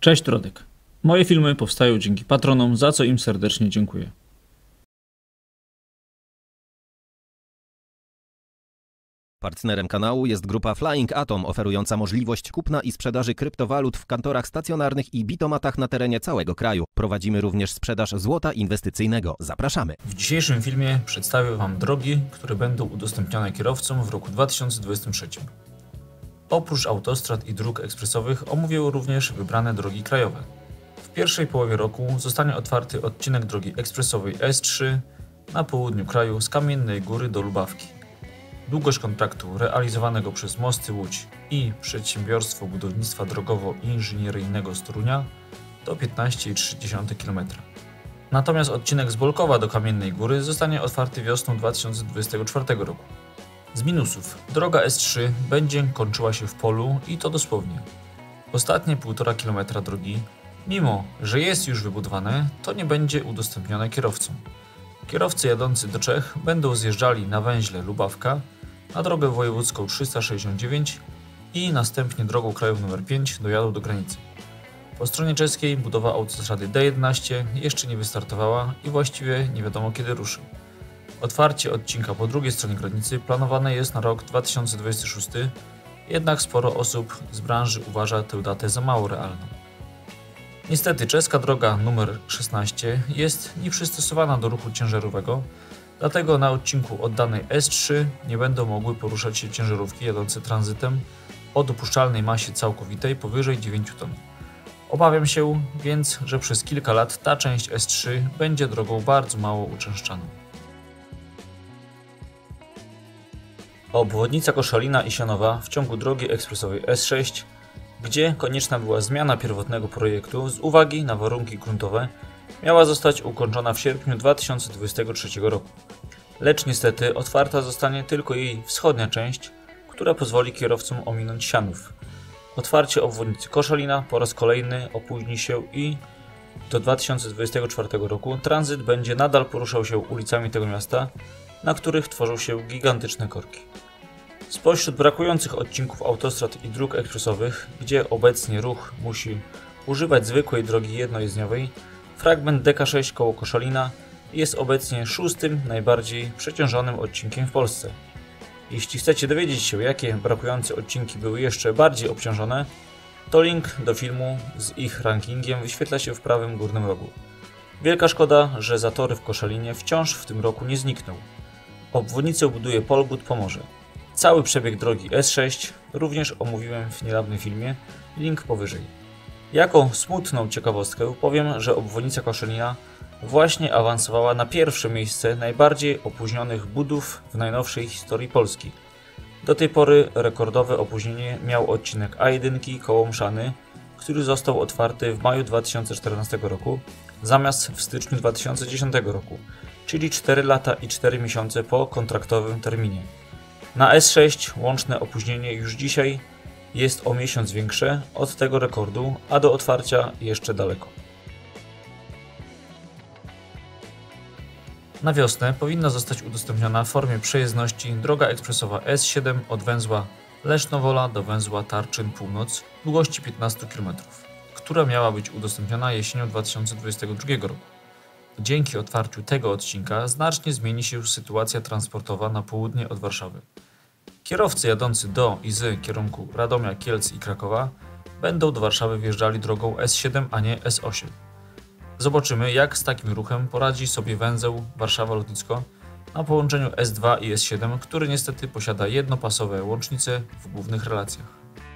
Cześć Rodek. Moje filmy powstają dzięki patronom, za co im serdecznie dziękuję. Partnerem kanału jest grupa Flying Atom, oferująca możliwość kupna i sprzedaży kryptowalut w kantorach stacjonarnych i bitomatach na terenie całego kraju. Prowadzimy również sprzedaż złota inwestycyjnego. Zapraszamy! W dzisiejszym filmie przedstawię Wam drogi, które będą udostępnione kierowcom w roku 2023. Oprócz autostrad i dróg ekspresowych omówię również wybrane drogi krajowe. W pierwszej połowie roku zostanie otwarty odcinek drogi ekspresowej S3 na południu kraju z Kamiennej Góry do Lubawki. Długość kontraktu realizowanego przez Mosty Łódź i Przedsiębiorstwo Budownictwa Drogowo-Inżynieryjnego z Torunia to 15,3 km. Natomiast odcinek z Bolkowa do Kamiennej Góry zostanie otwarty wiosną 2024 roku. Z minusów: droga S3 będzie kończyła się w polu i to dosłownie. Ostatnie 1,5 km drogi, mimo że jest już wybudowane, to nie będzie udostępnione kierowcom. Kierowcy jadący do Czech będą zjeżdżali na węźle Lubawka, na drogę wojewódzką 369 i następnie drogą krajową nr 5 dojadą do granicy. Po stronie czeskiej budowa autostrady D11 jeszcze nie wystartowała i właściwie nie wiadomo kiedy ruszy. Otwarcie odcinka po drugiej stronie granicy planowane jest na rok 2026, jednak sporo osób z branży uważa tę datę za mało realną. Niestety czeska droga nr 16 jest nieprzystosowana do ruchu ciężarowego, dlatego na odcinku od danej S3 nie będą mogły poruszać się ciężarówki jadące tranzytem o dopuszczalnej masie całkowitej powyżej 9 ton. Obawiam się więc, że przez kilka lat ta część S3 będzie drogą bardzo mało uczęszczaną. Obwodnica Koszalina i Sianowa w ciągu drogi ekspresowej S6, gdzie konieczna była zmiana pierwotnego projektu z uwagi na warunki gruntowe, miała zostać ukończona w sierpniu 2023 roku. Lecz niestety otwarta zostanie tylko jej wschodnia część, która pozwoli kierowcom ominąć Sianów. Otwarcie obwodnicy Koszalina po raz kolejny opóźni się i do 2024 roku tranzyt będzie nadal poruszał się ulicami tego miasta, na których tworzą się gigantyczne korki. Spośród brakujących odcinków autostrad i dróg ekspresowych, gdzie obecnie ruch musi używać zwykłej drogi jednojezdniowej, fragment DK6 koło Koszalina jest obecnie szóstym najbardziej przeciążonym odcinkiem w Polsce. Jeśli chcecie dowiedzieć się, jakie brakujące odcinki były jeszcze bardziej obciążone, to link do filmu z ich rankingiem wyświetla się w prawym górnym rogu. Wielka szkoda, że zatory w Koszalinie wciąż w tym roku nie znikną. Obwodnicę buduje Polbud Pomorze. Cały przebieg drogi S6 również omówiłem w niedawnym filmie, link powyżej. Jako smutną ciekawostkę powiem, że obwodnica Koszalina właśnie awansowała na pierwsze miejsce najbardziej opóźnionych budów w najnowszej historii Polski. Do tej pory rekordowe opóźnienie miał odcinek A1 koło Mszany, który został otwarty w maju 2014 roku zamiast w styczniu 2010 roku, czyli 4 lata i 4 miesiące po kontraktowym terminie. Na S6 łączne opóźnienie już dzisiaj jest o miesiąc większe od tego rekordu, a do otwarcia jeszcze daleko. Na wiosnę powinna zostać udostępniona w formie przejezdności droga ekspresowa S7 od węzła Lesznowola do węzła Tarczyn Północ długości 15 km, która miała być udostępniona jesienią 2022 roku. Dzięki otwarciu tego odcinka znacznie zmieni się sytuacja transportowa na południe od Warszawy. Kierowcy jadący do i z kierunku Radomia, Kielc i Krakowa będą do Warszawy wjeżdżali drogą S7, a nie S8. Zobaczymy, jak z takim ruchem poradzi sobie węzeł Warszawa-Lotnicko na połączeniu S2 i S7, który niestety posiada jednopasowe łącznice w głównych relacjach.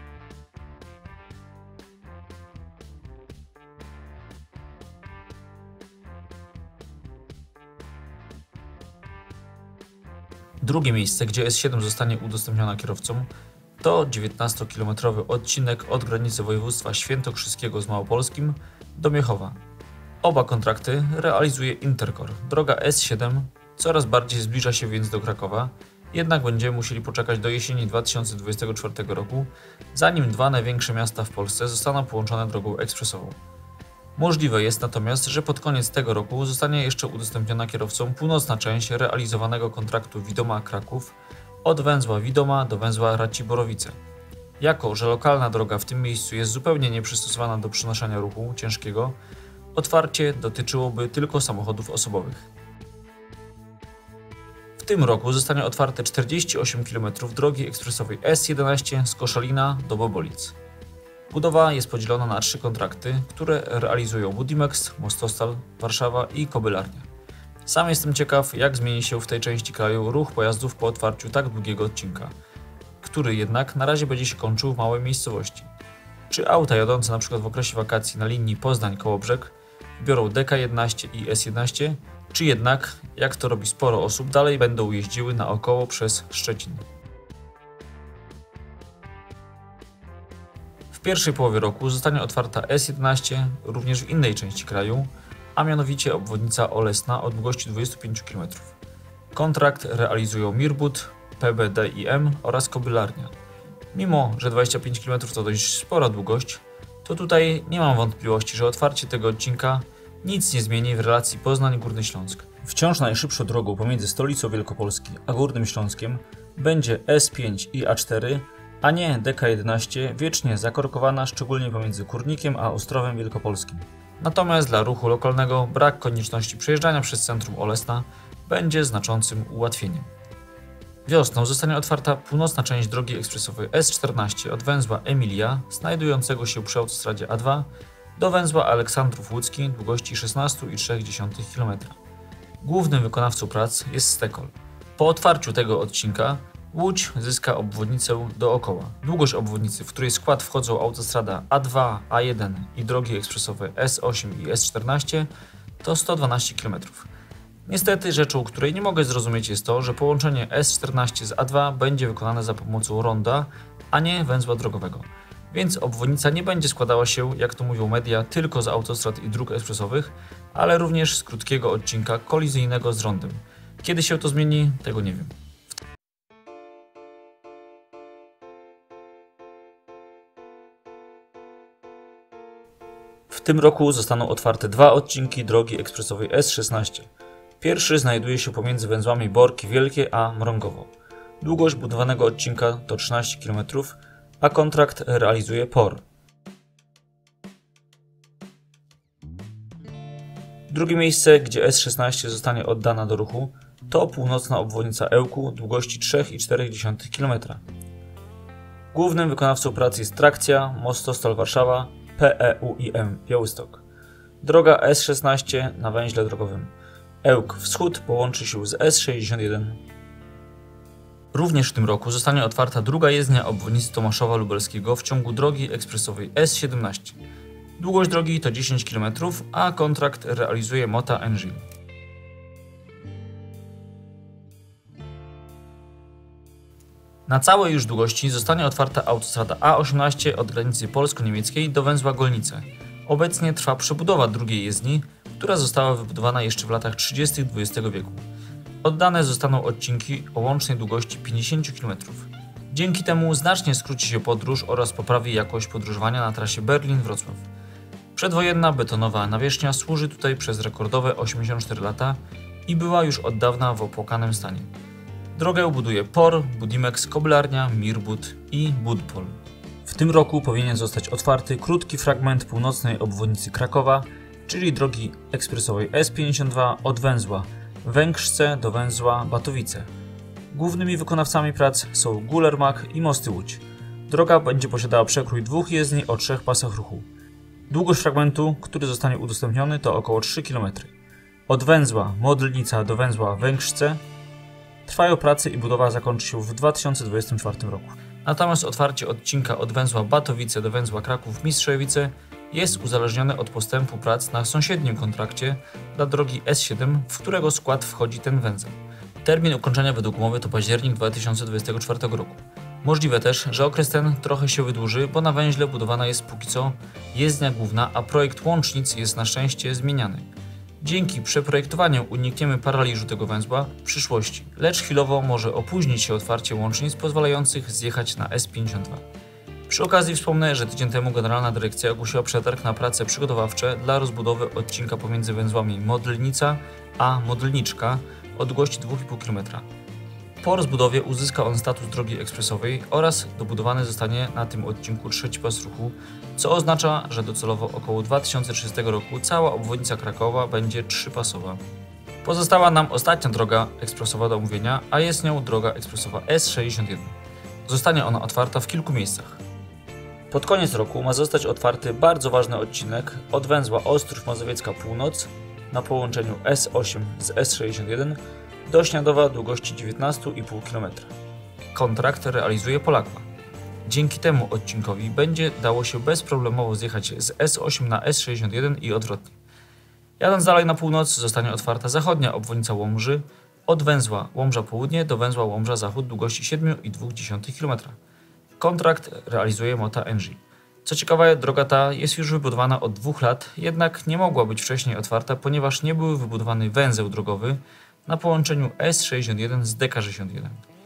Drugie miejsce, gdzie S7 zostanie udostępniona kierowcom, to 19-kilometrowy odcinek od granicy województwa świętokrzyskiego z Małopolskim do Miechowa. Oba kontrakty realizuje Intercor. Droga S7 coraz bardziej zbliża się więc do Krakowa, jednak będziemy musieli poczekać do jesieni 2024 roku, zanim dwa największe miasta w Polsce zostaną połączone drogą ekspresową. Możliwe jest natomiast, że pod koniec tego roku zostanie jeszcze udostępniona kierowcom północna część realizowanego kontraktu Widoma-Kraków od węzła Widoma do węzła Raciborowice. Jako że lokalna droga w tym miejscu jest zupełnie nieprzystosowana do przenoszenia ruchu ciężkiego, otwarcie dotyczyłoby tylko samochodów osobowych. W tym roku zostanie otwarte 48 km drogi ekspresowej S11 z Koszalina do Bobolic. Budowa jest podzielona na 3 kontrakty, które realizują Budimex, Mostostal, Warszawa i Kobylarnia. Sam jestem ciekaw, jak zmieni się w tej części kraju ruch pojazdów po otwarciu tak długiego odcinka, który jednak na razie będzie się kończył w małej miejscowości. Czy auta jadące np. w okresie wakacji na linii Poznań-Kołobrzeg biorą DK11 i S11, czy jednak, jak to robi sporo osób, dalej będą jeździły naokoło przez Szczecin. W pierwszej połowie roku zostanie otwarta S11 również w innej części kraju, a mianowicie obwodnica Olesna o długości 25 km. Kontrakt realizują Mirbud, PBDIM oraz Kobylarnia. Mimo że 25 km to dość spora długość, to tutaj nie mam wątpliwości, że otwarcie tego odcinka nic nie zmieni w relacji Poznań-Górny Śląsk. Wciąż najszybszą drogą pomiędzy stolicą Wielkopolski a Górnym Śląskiem będzie S5 i A4, a nie DK11 wiecznie zakorkowana, szczególnie pomiędzy Kurnikiem a Ostrowem Wielkopolskim. Natomiast dla ruchu lokalnego brak konieczności przejeżdżania przez centrum Olesna będzie znaczącym ułatwieniem. Wiosną zostanie otwarta północna część drogi ekspresowej S14 od węzła Emilia, znajdującego się przy autostradzie A2, do węzła Aleksandrów Łódzki długości 16,3 km. Głównym wykonawcą prac jest Stekol. Po otwarciu tego odcinka Łódź zyska obwodnicę dookoła. Długość obwodnicy, w której skład wchodzą autostrada A2, A1 i drogi ekspresowe S8 i S14, to 112 km. Niestety rzeczą, której nie mogę zrozumieć, jest to, że połączenie S14 z A2 będzie wykonane za pomocą ronda, a nie węzła drogowego. Więc obwodnica nie będzie składała się, jak to mówią media, tylko z autostrad i dróg ekspresowych, ale również z krótkiego odcinka kolizyjnego z rondem. Kiedy się to zmieni, tego nie wiem. W tym roku zostaną otwarte 2 odcinki drogi ekspresowej S16. Pierwszy znajduje się pomiędzy węzłami Borki Wielkie a Mrągowo. Długość budowanego odcinka to 13 km, a kontrakt realizuje POR. Drugie miejsce, gdzie S16 zostanie oddana do ruchu, to północna obwodnica Ełku długości 3,4 km. Głównym wykonawcą pracy jest Trakcja, Mostostal Warszawa, PEUIM Białystok. Droga S16 na węźle drogowym Ełk Wschód połączy się z S61. Również w tym roku zostanie otwarta druga jezdnia obwodnicy Tomaszowa Lubelskiego w ciągu drogi ekspresowej S17. Długość drogi to 10 km, a kontrakt realizuje Mota Engine. Na całej już długości zostanie otwarta autostrada A18 od granicy polsko-niemieckiej do węzła Golnice. Obecnie trwa przebudowa drugiej jezdni, która została wybudowana jeszcze w latach 30. XX wieku. Oddane zostaną odcinki o łącznej długości 50 km. Dzięki temu znacznie skróci się podróż oraz poprawi jakość podróżowania na trasie Berlin-Wrocław. Przedwojenna betonowa nawierzchnia służy tutaj przez rekordowe 84 lata i była już od dawna w opłakanym stanie. Drogę buduje POR, Budimex, Kobylarnia, Mirbud i Budpol. W tym roku powinien zostać otwarty krótki fragment północnej obwodnicy Krakowa, czyli drogi ekspresowej S52 od węzła Węgrzce do węzła Batowice. Głównymi wykonawcami prac są Gulermak i Mosty Łódź. Droga będzie posiadała przekrój 2 jezdni o 3 pasach ruchu. Długość fragmentu, który zostanie udostępniony, to około 3 km. Od węzła Modlnica do węzła Węgrzce trwają prace i budowa zakończy się w 2024 roku. Natomiast otwarcie odcinka od węzła Batowice do węzła Kraków-Mistrzewice jest uzależnione od postępu prac na sąsiednim kontrakcie dla drogi S7, w którego skład wchodzi ten węzeł. Termin ukończenia według umowy to październik 2024 roku. Możliwe też, że okres ten trochę się wydłuży, bo na węźle budowana jest póki co jezdnia główna, a projekt łącznic jest na szczęście zmieniany. Dzięki przeprojektowaniu unikniemy paraliżu tego węzła w przyszłości, lecz chwilowo może opóźnić się otwarcie łącznic pozwalających zjechać na S52. Przy okazji wspomnę, że tydzień temu Generalna Dyrekcja ogłosiła przetarg na prace przygotowawcze dla rozbudowy odcinka pomiędzy węzłami Modlnica a Modlniczka o długości 2,5 km. Po rozbudowie uzyska on status drogi ekspresowej oraz dobudowany zostanie na tym odcinku trzeci pas ruchu, co oznacza, że docelowo około 2030 roku cała obwodnica Krakowa będzie trzypasowa. Pozostała nam ostatnia droga ekspresowa do omówienia, a jest nią droga ekspresowa S61. Zostanie ona otwarta w kilku miejscach. Pod koniec roku ma zostać otwarty bardzo ważny odcinek od węzła Ostrów Mazowiecka Północ na połączeniu S8 z S61 do Śniadowa długości 19,5 km. Kontrakt realizuje Polakwa. Dzięki temu odcinkowi będzie dało się bezproblemowo zjechać z S8 na S61 i odwrotnie. Jadąc dalej na północ zostanie otwarta zachodnia obwodnica Łomży od węzła Łomża Południe do węzła Łomża Zachód długości 7,2 km. Kontrakt realizuje Mota Engie. Co ciekawe, droga ta jest już wybudowana od 2 lat, jednak nie mogła być wcześniej otwarta, ponieważ nie był wybudowany węzeł drogowy na połączeniu S61 z DK61.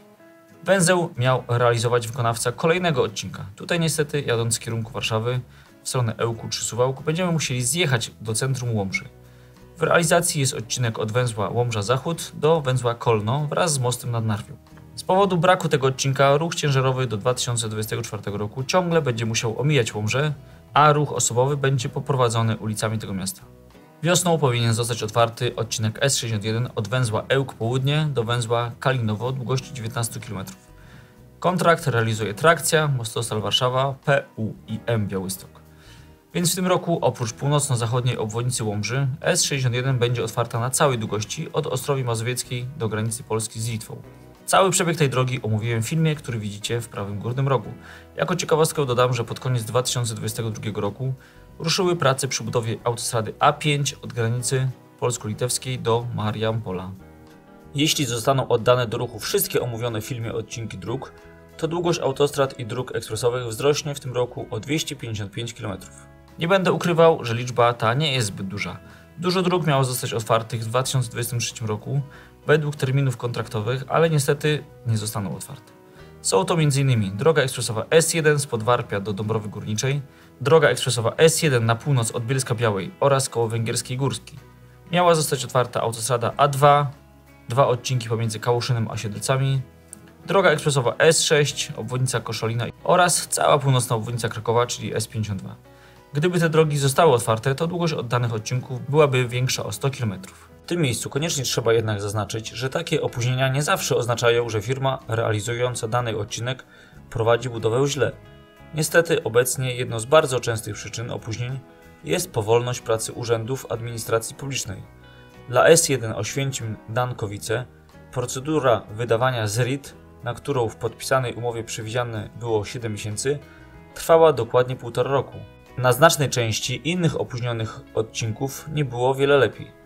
Węzeł miał realizować wykonawca kolejnego odcinka. Tutaj niestety, jadąc z kierunku Warszawy w stronę Ełku czy Suwałk, będziemy musieli zjechać do centrum Łomży. W realizacji jest odcinek od węzła Łomża Zachód do węzła Kolno wraz z mostem nad Narwią. Z powodu braku tego odcinka ruch ciężarowy do 2024 roku ciągle będzie musiał omijać Łomżę, a ruch osobowy będzie poprowadzony ulicami tego miasta. Wiosną powinien zostać otwarty odcinek S61 od węzła Ełk Południe do węzła Kalinowo o długości 19 km. Kontrakt realizuje Trakcja, Mostostal Warszawa, PUIM Białystok. Więc w tym roku oprócz północno-zachodniej obwodnicy Łomży S61 będzie otwarta na całej długości od Ostrowi Mazowieckiej do granicy Polski z Litwą. Cały przebieg tej drogi omówiłem w filmie, który widzicie w prawym górnym rogu. Jako ciekawostkę dodam, że pod koniec 2022 roku ruszyły prace przy budowie autostrady A5 od granicy polsko-litewskiej do Mariampola. Jeśli zostaną oddane do ruchu wszystkie omówione w filmie odcinki dróg, to długość autostrad i dróg ekspresowych wzrośnie w tym roku o 255 km. Nie będę ukrywał, że liczba ta nie jest zbyt duża. Dużo dróg miało zostać otwartych w 2023 roku według terminów kontraktowych, ale niestety nie zostaną otwarte. Są to m.in. droga ekspresowa S1 z Podwarpia do Dąbrowy Górniczej, droga ekspresowa S1 na północ od Bielska Białej oraz koło Węgierskiej Górskiej. Miała zostać otwarta autostrada A2, 2 odcinki pomiędzy Kałuszynem a Siedlcami, droga ekspresowa S6, obwodnica Koszalina oraz cała północna obwodnica Krakowa, czyli S52. Gdyby te drogi zostały otwarte, to długość oddanych odcinków byłaby większa o 100 km. W tym miejscu koniecznie trzeba jednak zaznaczyć, że takie opóźnienia nie zawsze oznaczają, że firma realizująca dany odcinek prowadzi budowę źle. Niestety obecnie jedną z bardzo częstych przyczyn opóźnień jest powolność pracy urzędów administracji publicznej. Dla S1 Oświęcim-Dankowice procedura wydawania ZRID, na którą w podpisanej umowie przewidziane było 7 miesięcy, trwała dokładnie 1,5 roku. Na znacznej części innych opóźnionych odcinków nie było wiele lepiej.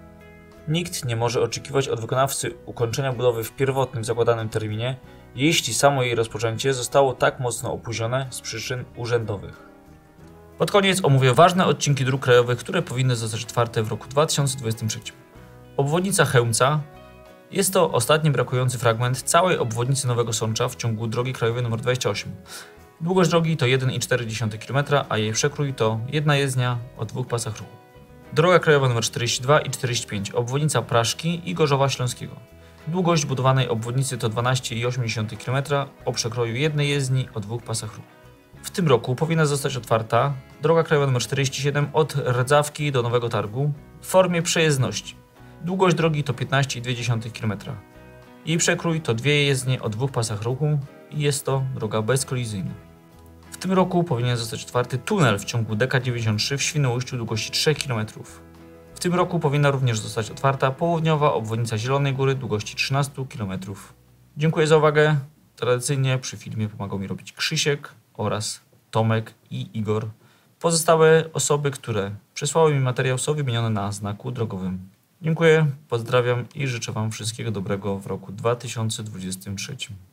Nikt nie może oczekiwać od wykonawcy ukończenia budowy w pierwotnym zakładanym terminie, jeśli samo jej rozpoczęcie zostało tak mocno opóźnione z przyczyn urzędowych. Pod koniec omówię ważne odcinki dróg krajowych, które powinny zostać otwarte w roku 2023. Obwodnica Chełmca jest to ostatni brakujący fragment całej obwodnicy Nowego Sącza w ciągu drogi krajowej nr 28. Długość drogi to 1,4 km, a jej przekrój to jedna jezdnia o 2 pasach ruchu. Droga krajowa nr 42 i 45, obwodnica Praszki i Gorzowa Śląskiego. Długość budowanej obwodnicy to 12,8 km o przekroju jednej jezdni o 2 pasach ruchu. W tym roku powinna zostać otwarta droga krajowa nr 47 od Rdzawki do Nowego Targu w formie przejezdności. Długość drogi to 15,2 km. Jej przekrój to 2 jezdnie o 2 pasach ruchu i jest to droga bezkolizyjna. W tym roku powinien zostać otwarty tunel w ciągu DK93 w Świnoujściu długości 3 km. W tym roku powinna również zostać otwarta południowa obwodnica Zielonej Góry długości 13 km. Dziękuję za uwagę. Tradycyjnie przy filmie pomagał mi robić Krzysiek oraz Tomek i Igor. Pozostałe osoby, które przesłały mi materiał, są wymienione na znaku drogowym. Dziękuję, pozdrawiam i życzę Wam wszystkiego dobrego w roku 2023.